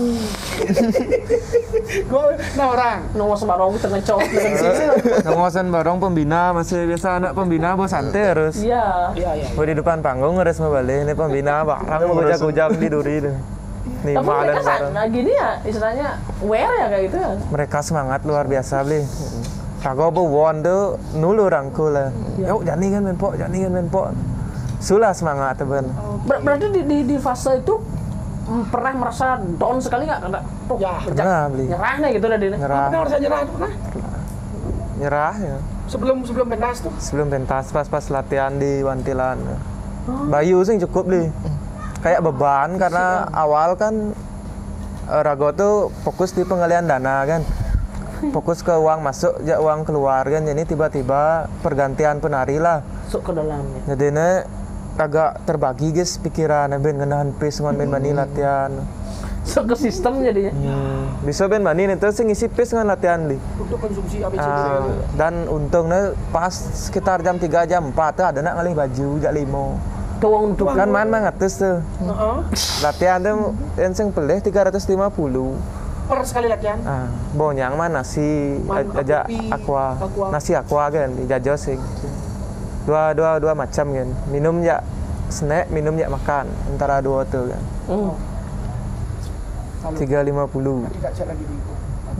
Gua 6 orang. Nomor sebarang terngecok dengan sini. Ngawasan barong pembina masih biasa anak pembina bos santai harus. Iya. Gua di depan panggung harus balik ini pembina barang gojak-gojak di duri tuh. Nih Tapi dan mereka barang. nah gini ya, istilahnya aware ya kayak gitu ya. Mereka semangat luar biasa beli. Kagak bewon tuh nulu rangkul lah. Yuk jani kan menpok. Sulah semangat tuh ben. Berarti di fase itu pernah merasa down sekali nggak? Karena Ya. Pernah beli. nyerah nih gitu dari Nyerah. Pernah harus nyerah itu pernah? Nyerah ya. Sebelum pentas tuh. Sebelum pentas pas latihan di Wantilan. Bayu sih cukup deh. Kayak beban karena awal kan Rago tuh fokus di penggalian dana kan. Fokus ke uang masuk, ya uang keluar kan. Jadi tiba-tiba pergantian penari lah. masuk ke dalamnya. Jadi ini agak terbagi guys pikiran ben ngenahan pace ngan ben mani latihan. Masuk ke sistem jadinya. Bisa ben mani itu sih ngisi pace ngan latihan di. Untuk konsumsi ABC Dan untungnya pas sekitar jam 3 jam 4 tuh ada nak ngalih baju jak 5. Tuang untuk Kan man ngatus tuh. Latihan tuh yang sing pelih 350. Per sekali latihan. Bonyang mah nasi aja kopi, aqua. aqua. Nasi aqua kan dijajo sing. Dua macam kan. Minum ya snack, minum ya makan. Antara dua tuh kan. 350. Tidak cek lagi di itu.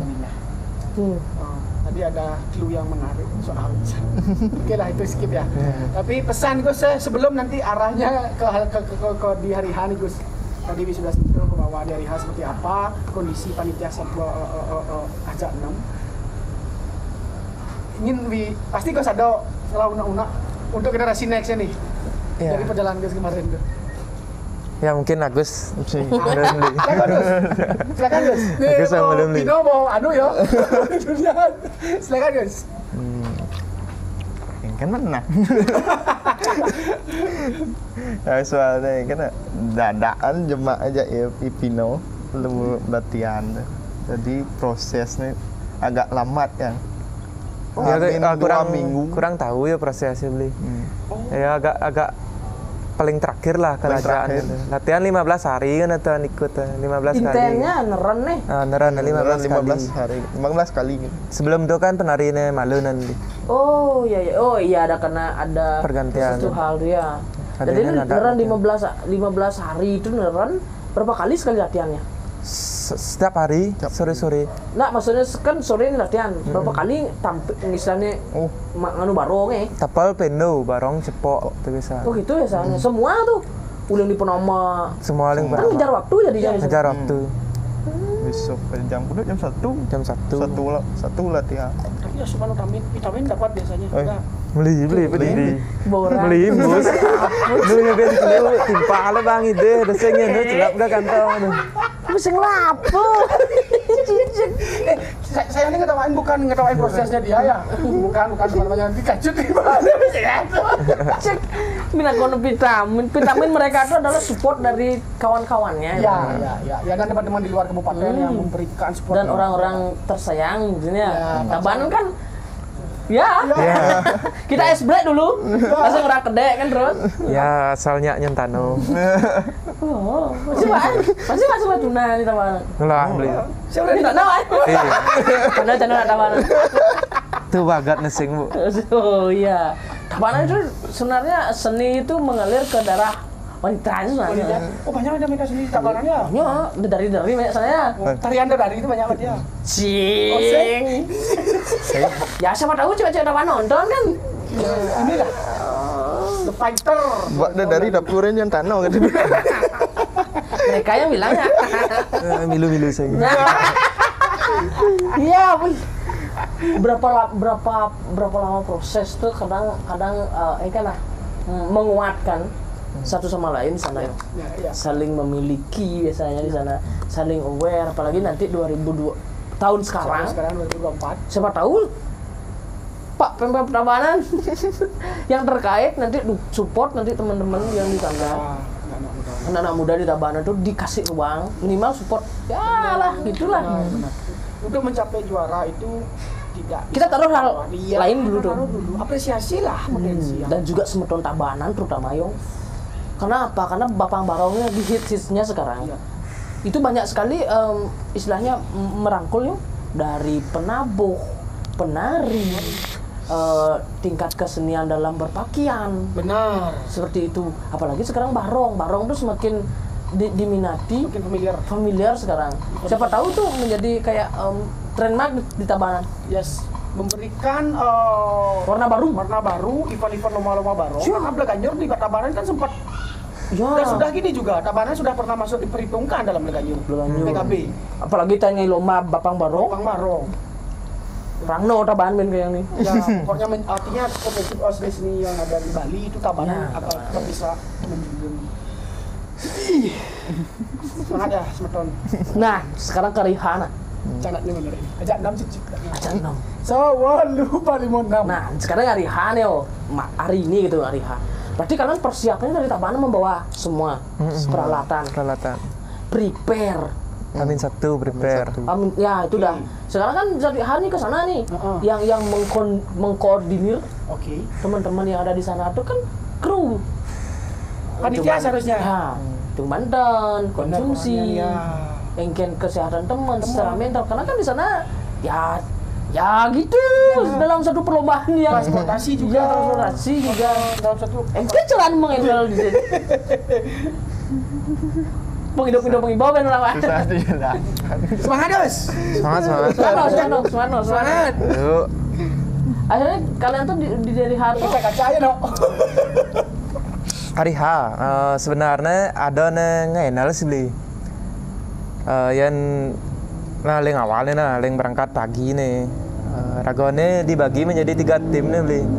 Tadi ada clue yang menarik soal oke lah itu skip ya. Tapi pesan Gus sebelum nanti arahnya ke di hari H nih Gus. Tadi sudah sentuh bahwa di hari H seperti apa kondisi panitia satwa ajak 6. Pasti Gus ada salah unak-unak untuk generasi next nih. Ya. Dari perjalanan Gus kemarin Gus. Ya mungkin Agus Silakan Gus. Agus yang belum nih. Pino mau ya. Silakan Gus. Yang kan menang. Ya soalnya kan dadaan jemak aja ya Pino belum latihan. Jadi prosesnya agak lambat kan. Ya, minggu. kurang tahu ya prosesnya beli. Ya agak paling terakhir lah kerajaan itu. Latihan 15 hari kan atau ikut 15 kali. Intennya neren nih. Neran 15 hari. 15 kali gitu. Sebelum itu kan penarinya malu nanti. Oh iya ada karena ada Pergantian. satu hal tuh ya. Ada Jadi yang ada neren latihan. 15 hari itu neren berapa kali sekali latihannya? setiap hari sore-sore. Nah, maksudnya kan sore ini latihan. Berapa kali tampil misalnya nganu barong Tapal pendo barong cepok tuh biasa. Oh gitu ya soalnya. Semua tuh ulang di penama. Semua yang Kan ngejar waktu jadinya. ngejar waktu. Besok jam kudu jam 1. Jam 1. Satu latihan. Tapi ya cuma vitamin dapat biasanya. Oh, Enggak. Beli. Borak. Beli bos. Lu nyobain dulu timpa ala bang ide, desengnya nu celap dah kantong nu. Pusing lapo. Saya ini ngetawain prosesnya dia ya. Bukan namanya dikacut gimana. Cek minat kono vitamin mereka itu adalah support dari kawan-kawannya. Ya dan teman-teman di luar kabupaten yang memberikan support Dan orang-orang tersayang ya. Tabanan kan ya. Kita ice break dulu. Langsung ngerak kedek kan terus. Ya asalnya nyentano. Oh, masih masuk tuna di Tabanan. Lah beli. Saya udah tidak tahu. Iya. Padahal channel Tabanan. Tuh bagat nesing bu. Oh iya. Tabanan itu sebenarnya seni itu mengalir ke darah wanita sebenarnya. Oh banyak ada mereka sendiri Tabanan ya. Banyak dari banyak saya. Tarian dari itu banyak banget ya. Cing. Ya siapa tahu cewek-cewek Tabanan nonton kan. Inilah The Fighter. Buat dari dapurnya yang tanah gitu. Mereka yang bilangnya. Milu-milu saya. Iya, berapa lama proses tuh kadang menguatkan satu sama lain di sana ya. Saling memiliki biasanya di sana, saling aware apalagi nanti 2002 tahun sekarang 2024. siapa tahu Pak Pemprov Tabanan yang terkait nanti support nanti teman-teman yang di sana. Anak-anak muda di Tabanan tuh dikasih ruang minimal support. Ya lah, gitulah. Untuk mencapai juara itu tidak Kita taruh hal lain dulu dong. Apresiasi lah potensi. Dan juga semeton Tabanan terutama Yong. Karena apa? Karena Bapang Barongnya di hitsnya sekarang. Itu banyak sekali istilahnya merangkul Yong dari penabuh, penari, tingkat kesenian dalam berpakaian. Benar. Seperti itu. Apalagi sekarang barong tuh semakin diminati, Makin familiar sekarang. Siapa tahu tuh menjadi kayak trademark di Tabanan. Yes. Memberikan Warna baru. event-event lomba-lomba baru. Karena Bleganjur di Tabanan kan sempat Ya. dan sudah gini juga, Tabanan sudah pernah masuk diperhitungkan dalam Bleganjur. PKB. Apalagi tanya lomba Bapang Barong, Bang Barong. Rangno Tabanan ben kayak ini. Ya, pokoknya artinya potensi seni yang ada di Bali itu Tabanan akan tetap bisa menjunjung. Semangat ya, Semeton. Nah, sekarang ke Rihana. Canat ini bener ini. Ajak 6 cicik. Acan 6. Lupa 56. Nah, sekarang Arihan yo. Hari ini gitu Arihan. Berarti kalian persiapannya dari Tabanan membawa semua peralatan, prepare. Amin 1 prepare. Ya itu dah. Sekarang kan Arihan nih ke sana nih. Yang mengkoordinir Oke. teman-teman yang ada di sana itu kan kru. Panitia seharusnya. Ya, itu mantan, konsumsi, Ya. engken kesehatan teman secara mental. Karena kan di sana ya gitu dalam satu perlombaan yang Transportasi juga. ya, transportasi juga Dalam satu engken celan mengendal di sini. Pengido-pengido ben orang. Susah dijelaskan. semangat Dos. Semangat. Yuk. Akhirnya kalian tuh di dari hari Kaca aja dong. Hari H, sebenarnya ada ngenal sih beli. Yang leng awalnya leng berangkat pagi nih. Ragone dibagi menjadi 3 tim nih beli.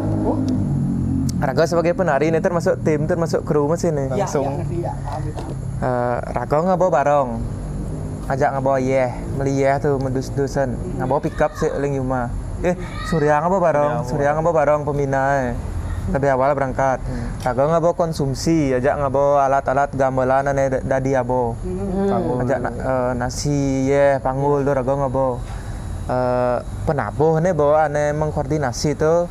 Rago sebagai penari ini termasuk tim, termasuk kru mesin nih. Langsung. Rago ngabawa barong, ajak ngabawa meli tuh medus-dusan, ngabawa pickup sih leng Yuma. Surya ngabawa barong pembina. Lebih awal berangkat. Rago ngabawa konsumsi, ajak ngabawa alat-alat gamelan ane dadi abo. Ajak nasi panggul tuh rago ngabawa. Penabuh nih bawa ane mengkoordinasi tuh.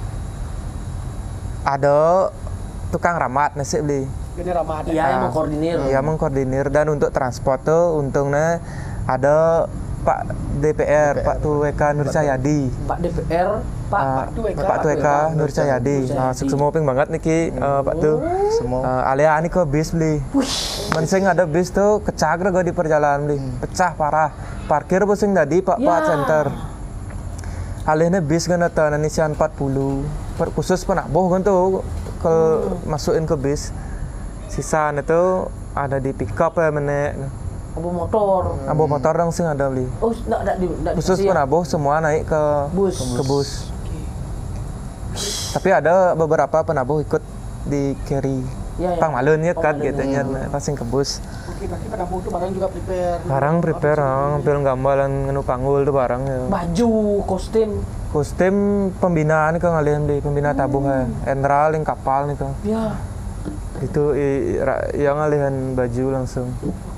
Ada tukang ramat nasi beli. Ini ramah ada. Iya yang mengkoordinir. Iya mengkoordinir dan untuk transport tuh untungnya ada Pak DPR, Pak Tuweka Nur Cahyadi. Pak DPR, Pak Tuweka Nur Cahyadi. Nah, semua ping banget niki Pak tuh. Semua. Alia ini ke bis beli. Mensing ada bis tuh kecak gue di perjalanan beli. Pecah parah. Parkir pusing tadi Pak Center. Alihnya bis kan ada Indonesia 40. Khusus penabuh kan tuh ke masukin ke bis. Sisaan itu ada di pick up ya menek. Abu motor. Abu motor langsung ada beli. Oh, enggak Khusus penabuh semua naik ke bus. Tapi ada beberapa penabuh ikut di carry. Pangmalunnya kan gitu nya passing ke bus. Oke, berarti penabuh itu barang juga prepare. Barang prepare, ngambil gambaran ngenu panggul tuh barang ya. Baju, kostum pembinaan ke ngalihan di pembina tabuh ya. Endral yang kapal nih kan. Ya. Itu yang ngalihan baju langsung.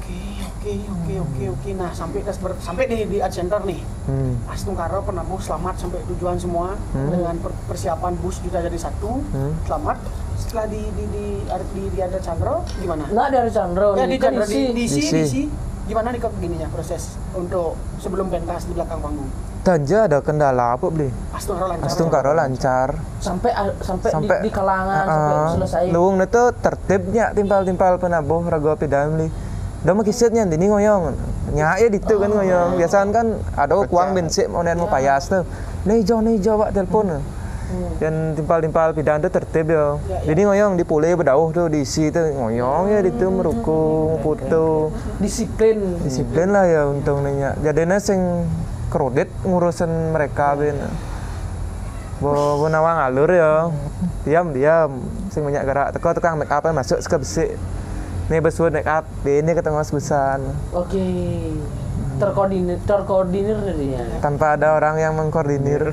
Oke. Nah, sampai di Art Center nih. Astung Karo penabuh selamat sampai tujuan semua dengan persiapan bus juga jadi satu. Selamat. Setelah di Art Center gimana? Enggak dari Chandra. Ya di kan Chandra isi. DC. Gimana nih kok gininya proses untuk sebelum pentas di belakang panggung? Tanja ada kendala apa beli? Astung Karo lancar. Sampai di kalangan sampai selesai. Luwung itu tertibnya timpal penabuh raga pidan beli. Udah mau kisahnya ini ngoyong. Nyai itu kan ngoyong. Biasaan kan ada kuang bensin mau mau payas tuh. Nih jo Pak telepon. Dan timpal pidan itu tertib ya. Jadi ngoyong di pule berdauh tuh diisi tuh ngoyong ya itu merukung foto. Disiplin lah ya untung nanya. Jadinya sing kredit ngurusin mereka ben. Bo nawang alur ya. Diam sing banyak gerak teko tukang make up masuk ke besi. Nih besut make up, ini ketemu sebusan. Oke. Terkoordinir jadinya. Tanpa ada orang yang mengkoordinir.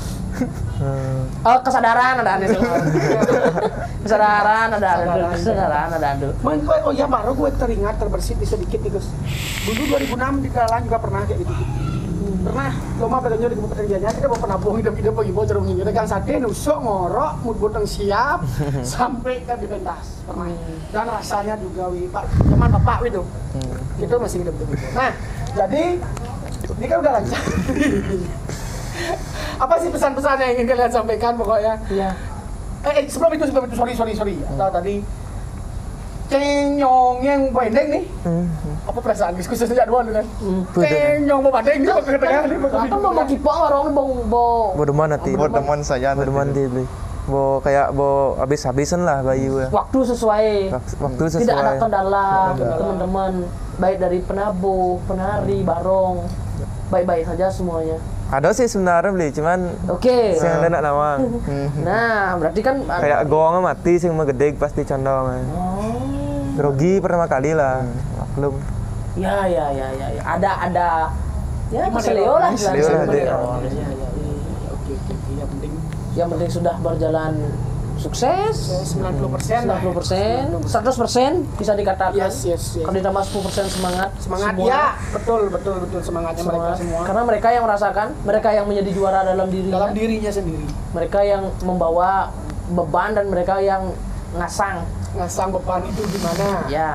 Kesadaran ada Kesadaran ada. Oh ya baru gue teringat terbersit sedikit nih Gus. Dulu 2006 di Kalang juga pernah kayak gitu. Pernah lomba pedangnya di Kabupaten Gianyar kita mau penabung hidup pagi bocor minggu kita kan sate nusuk ngorok mood boteng siap sampai ke di pentas pernah. Dan rasanya juga Pak zaman Bapak itu. Itu masih hidup. Nah, jadi ini kan udah lancar. Apa sih pesan-pesan yang ingin kalian sampaikan pokoknya? Iya. Sebelum itu sorry. Tadi Cenyong yang pendek nih. Apa perasaan khusus sejak dua kan? Cenyong mau pendek juga ke tengah nih. Kan mau kipok orang bo deman nanti. Bo deman saya. Bo deman di bo kayak bo habis-habisan lah bayu ya. Waktu sesuai. Tidak ada kendala teman-teman baik dari penabuh, penari, barong. Baik-baik saja semuanya. Ada sih sebenarnya beli, cuman sing ada nak nawang. Nah, berarti kan kayak goong mati sing megedeg pas di condong. Grogi pertama kali lah, maklum. Ya. Ada. Ya, Leo lah. Oke. Yang penting sudah berjalan sukses. 90%, 100% bisa dikatakan. Yes. Kalau ditambah 10% semangat semua. Ya, betul semangatnya mereka semua. Karena mereka yang merasakan, mereka yang menjadi juara dalam dirinya sendiri. Mereka yang membawa beban dan mereka yang ngasang beban itu gimana? Ya.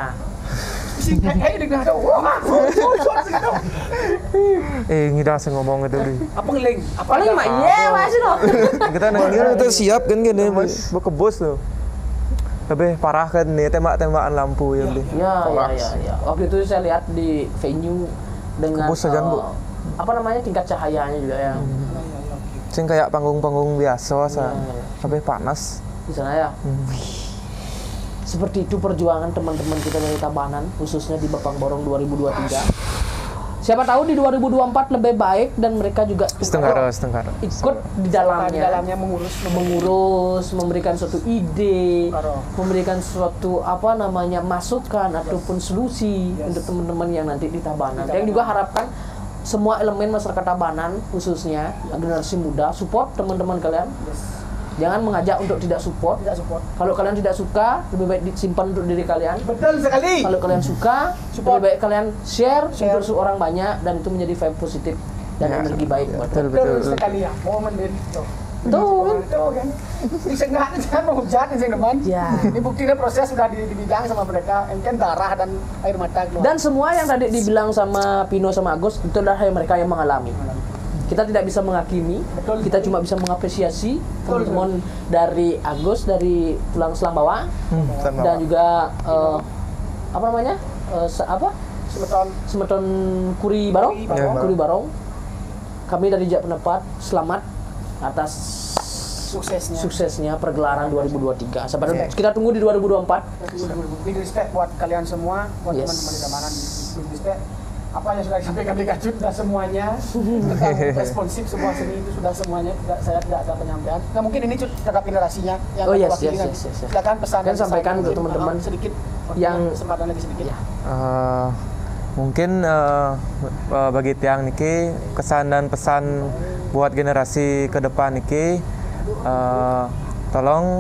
Ngidah sing ngomong itu di. Apa ngeling? Paling mah iya masih loh. Kita nanya itu siap kan gini, mau ke bos loh. Lebih parah kan nih tembakan lampu ya beli. Ya. Waktu itu saya lihat di venue dengan apa namanya tingkat cahayanya juga yang sing kayak panggung-panggung biasa sampai panas di sana ya. Seperti itu perjuangan teman-teman kita dari Tabanan, khususnya di Bapang Borong 2023. Siapa tahu di 2024 lebih baik dan mereka juga ikut di dalamnya mengurus, memberikan suatu ide, memberikan suatu masukan ataupun solusi untuk teman-teman yang nanti di Tabanan. Yang juga harapkan semua elemen masyarakat Tabanan, khususnya generasi muda, support teman-teman kalian. Jangan mengajak untuk tidak support. Kalau kalian tidak suka, lebih baik disimpan untuk diri kalian. Betul sekali. Kalau kalian suka, lebih baik kalian share untuk orang banyak dan itu menjadi vibe positif dan energi baik. Betul sekali ya. Momen itu. Tuh. Itu kan. Bisa nggak jangan menghujat sih teman. Ya. Ini buktinya proses sudah di bidang sama mereka. Mungkin darah dan air mata keluar. Dan semua yang tadi dibilang sama Pino sama Agus itu adalah mereka yang mengalami. Kita tidak bisa menghakimi, kita cuma bisa mengapresiasi teman-teman dari Agus dari Tulang Selang Bawah dan juga apa namanya Semeton Kuri Barong. Kuri Barong. Kami dari Jak Pendapat selamat atas suksesnya pergelaran 2023. Sampai kita tunggu di 2024. Big respect buat kalian semua, buat teman-teman di Tabanan. Big respect. Apa yang sudah disampaikan di Kacut sudah semuanya tentang responsif sebuah seni itu sudah semuanya. Saya tidak ada penyampaian. Nah mungkin ini terhadap generasinya yang silakan pesan dan sampaikan untuk teman-teman sedikit yang kesempatan lagi sedikit. Mungkin bagi tiang niki kesan dan pesan buat generasi ke depan niki tolong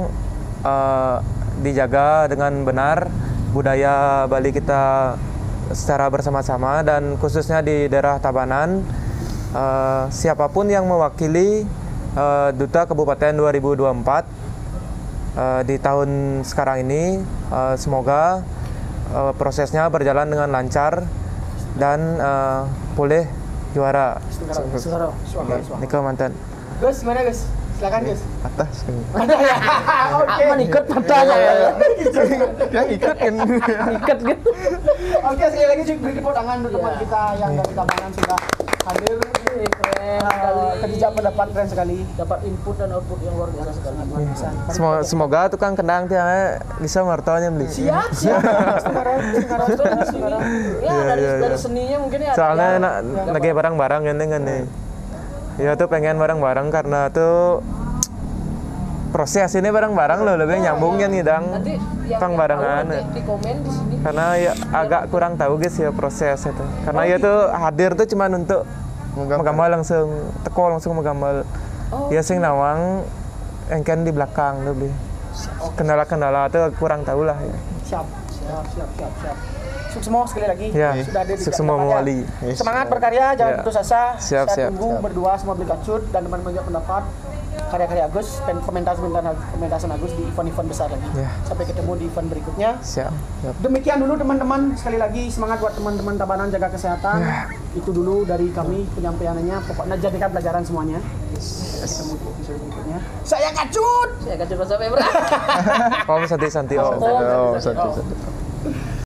dijaga dengan benar budaya Bali kita secara bersama-sama dan khususnya di daerah Tabanan siapapun yang mewakili Duta Kabupaten 2024 di tahun sekarang ini semoga prosesnya berjalan dengan lancar dan boleh juara. Niko mantan. Gus, mana Gus? Silakan Gus. Atas. Ada ya. Oke. ikut matanya ya. Ya ikut kan. Ikat gitu. Oke, sekali lagi beri tepuk tangan untuk teman kita yang dari Tabanan sudah hadir. Keren sekali. Kerja pendapat keren sekali. Dapat input dan output yang luar biasa sekali. Semoga tukang kendang tiang bisa mertonya beli. Siap. Sekarang Ya dari seninya mungkin ya. Soalnya lagi barang-barang kan nih. Ya tuh pengen bareng-bareng karena tuh proses ini bareng-bareng loh lebih nyambungnya nih dang tang barengan di komen di sini karena ya agak kurang tahu guys ya proses itu karena ya tuh hadir tuh cuma untuk menggambar langsung langsung menggambar ya sing nawang engken di belakang lebih kendala-kendala tuh kurang tahu lah ya. Siap. Sukses semua sekali lagi. Ya, sudah ada di sukses semua mewali. Semangat berkarya, jangan putus asa. Siap. Tunggu berdua semua beli Kacut dan teman-teman juga pendapat karya-karya Agus, pementasan Agus di event-event besar lagi. Ya. Sampai ketemu di event berikutnya. Siap. Demikian dulu teman-teman, sekali lagi semangat buat teman-teman Tabanan, jaga kesehatan. Itu dulu dari kami penyampaiannya. Pokoknya jadikan pelajaran semuanya. Ketemu di episode berikutnya. Saya Kacut. saya akan coba sampai berapa Om santi-santi om. Satu.